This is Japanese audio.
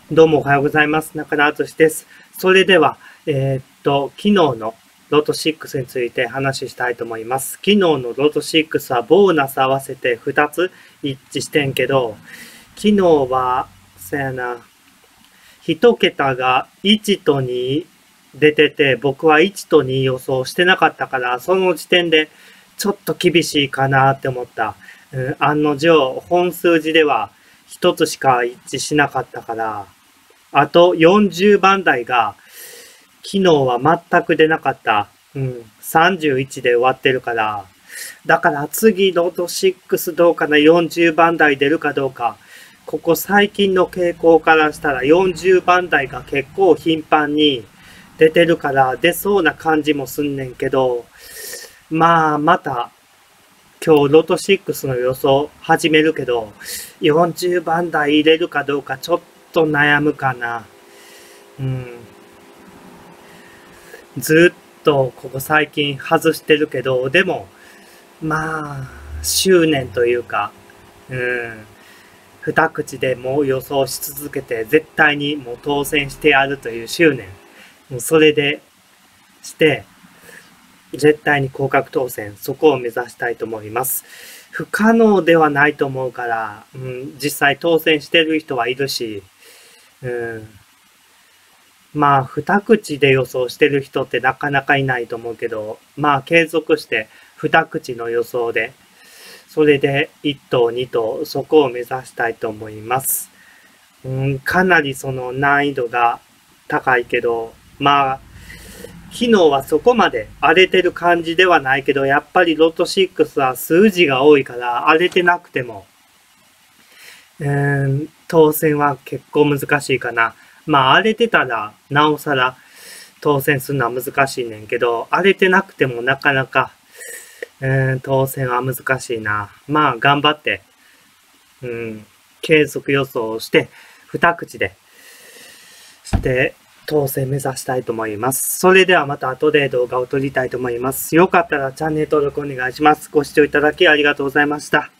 どうもおはようございます。中田敦です。それでは、昨日のロト6について話したいと思います。昨日のロト6はボーナス合わせて2つ一致してんけど、昨日は、1桁が1と2出てて、僕は1と2予想してなかったから、その時点でちょっと厳しいかなって思った。案の定、本数字では1つしか一致しなかったから、あと40番台が昨日は全く出なかった。31で終わってるから。だから次ロト6どうかな、40番台出るかどうか。ここ最近の傾向からしたら40番台が結構頻繁に出てるから出そうな感じもすんねんけど、また今日ロト6の予想始めるけど、40番台入れるかどうかちょっと悩むかな。ずっとここ最近外してるけど、でも、執念というか、二口でもう予想し続けて、絶対にもう当選してやるという執念。もうそれでして、絶対に降格当選、そこを目指したいと思います。不可能ではないと思うから、実際当選してる人はいるし、二口で予想してる人ってなかなかいないと思うけど、継続して二口の予想で、それで1等2等、そこを目指したいと思います。かなりその難易度が高いけど、昨日はそこまで荒れてる感じではないけど、やっぱりロト6は数字が多いから荒れてなくても、当選は結構難しいかな。荒れてたらなおさら当選するのは難しいねんけど、荒れてなくてもなかなか、当選は難しいな。頑張って、継続予想をして、二口で、当選目指したいと思います。それではまた後で動画を撮りたいと思います。よかったらチャンネル登録お願いします。ご視聴いただきありがとうございました。